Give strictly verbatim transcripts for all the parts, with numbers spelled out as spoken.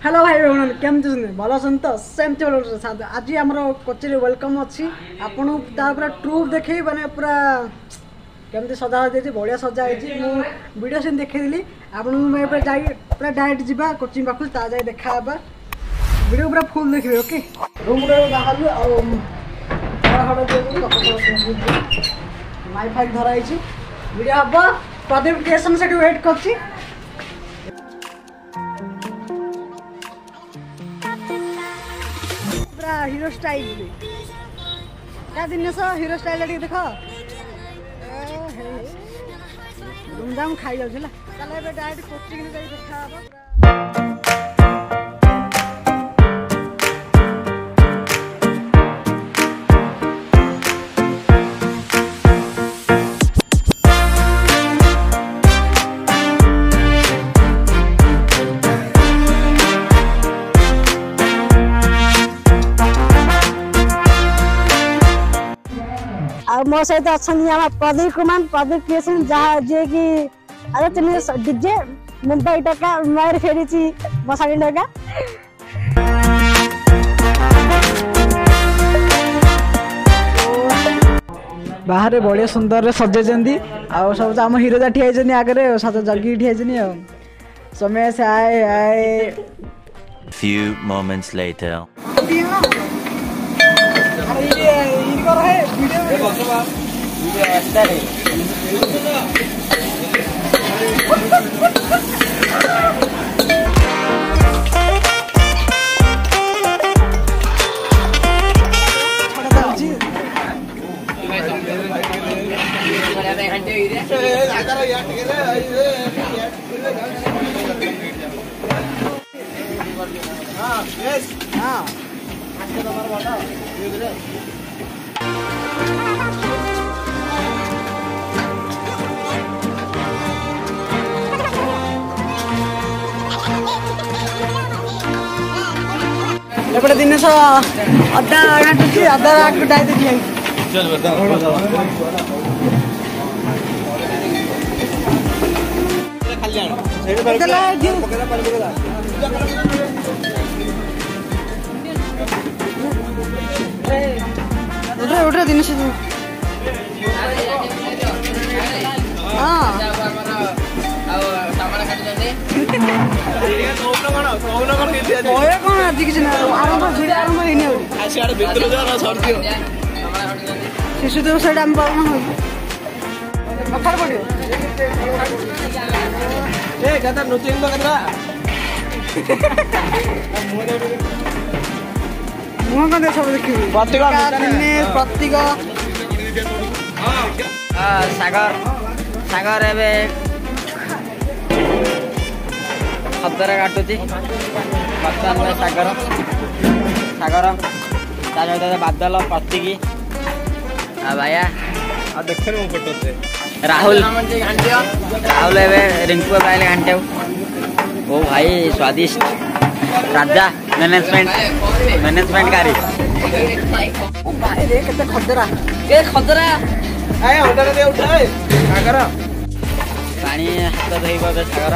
Hello भाई बहन केमती भल अच्छा तो सेमती भल आज आम कोचेरी वेलकम अच्छी आपन पूरा ट्रूप देखे मैंने पूरा केमती सजा हो बढ़िया सजा हो वीडियो से देखी आपन पूरा डायरेक्ट जावा कोचिंग पाख जाए देखा वीडियो पूरा फुल देखिए ओके रूम बाहर माइ फाइक धराई वीडियो हम प्रदीप टेसन से वेट कर हीरो स्टाइल क्या दिन हीरो स्टाइल देख धूमधाम खाई जाऊँ चल डायरेक्ट कोचिंग देखा मो सहित अच्छा प्रदीप कुमार प्रदीप क्रिएशन जहाँ जे कि अरे चलिए डीजे मुंबई टका मार फेरी मशाणी टका बाहर बढ़िया सुंदर सजे आ सब आम हीरो जा ठिया आगे सज जगी ठिया समय से आए आए Few moments later. हाँ एपटे दिन अदा घाटुची अदा घाटाई देखिए उठे दिन से कौन आज किसी आरंभ भिड़ आरंभ शिशु देव सैड आम पाऊन कथार पड़ो मुह कदे सब देखी प्रतीक सागर सागर एबे खतरा काटुची बर्तमान में सागर सागर सहित बादल प्रतीकी भाया राहुल राहुल एवं रिंकू आए घंटे ओ भाई स्वादिष्ट राजा मैनेजमेंट मैनेजमेंट कारी भाई रे केते खतरा के खतरा आए हंडा दे उठाए सागर पानी हाथ धोइबो दे सागर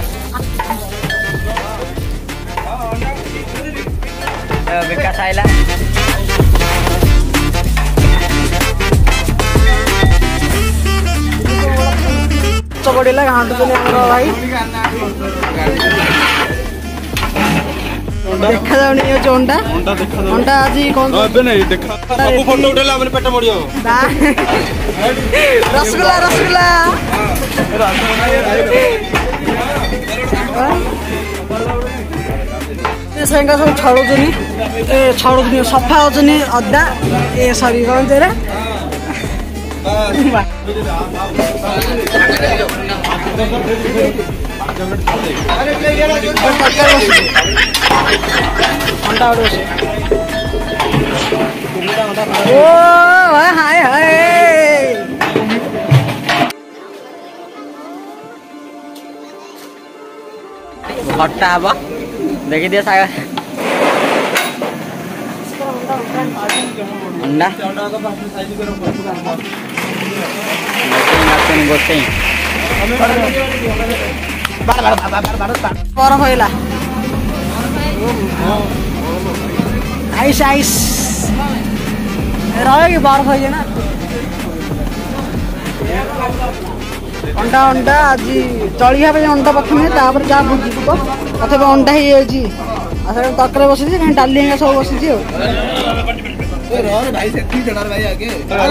विकास आइला चबड़ीला घाटुचनी हमर भाई देखा जाउनी यो चोंडा अंडा आज कोन अबे नहीं देखा सब फोटो उठेला हमने पेट मडियो रसगुल्ला रसगुल्ला ए संगा सब छाड़ुचनी ए छाड़ुचनी सफा होचनी अद्दा ए सॉरी कोन तेरे हाय हाय खट्टा हम देखी दिए सागर अंडा गोटे बरफ होइला आइस आइस रहेगी बर्फ है ना अंडा अंडा आज चलिया अंडा प्रथम जहाँ भुजी तथा अंडा ही तकरे बसी डाली हेगा सब बसी भाई से भाई आगे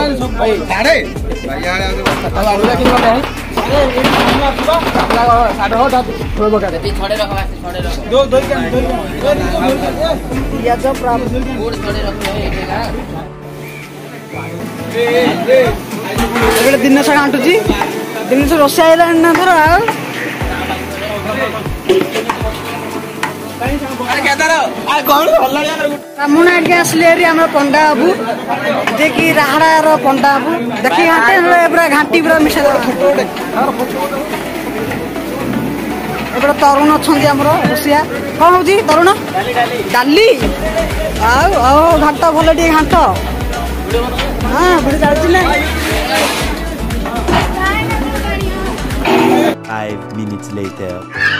दिन सारा आंटुची दिन से रोसे आइला ना थोर ब्राह्मण आगे आसले पंडा बाबू जे कि राहड़ार पंडा बाबू देखी घाटे पूरा घाटी पूरा मिशा तरुण अच्छा रोसिया कौन हूँ तरुण डाली आओ घाट भल टे घाट हाँ बड़े चलती ना Five minutes later.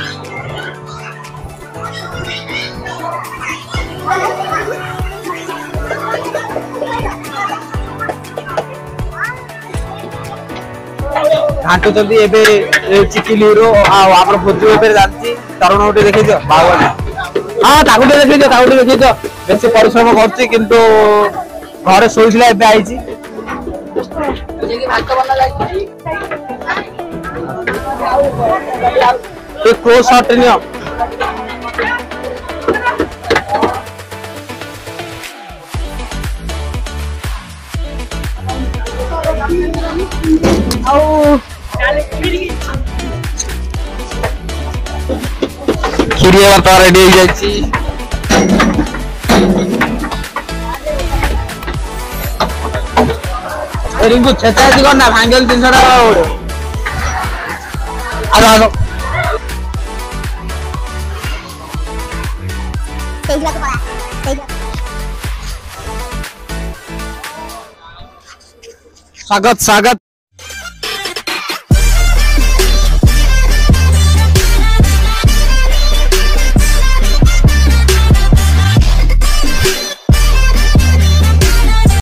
घाटू जल्दी एबे चिकिली रो आप भोजी एबे जाती तरुण गोटे देखै दियो बावली हां ताकुटे देखै दियो ताकुटे देखै दियो बेसी परिश्रम करछि किंतु घरे सोइछला एबे आइछि जे कि भात बना लागि एक क्लोज शॉट नियो आओ खिरिया तो रेडी हो जाछि रिंगु छेचा छि कोन ना भांगल तीन सौ टाका ओडे आलो आलो स्वागत स्वागत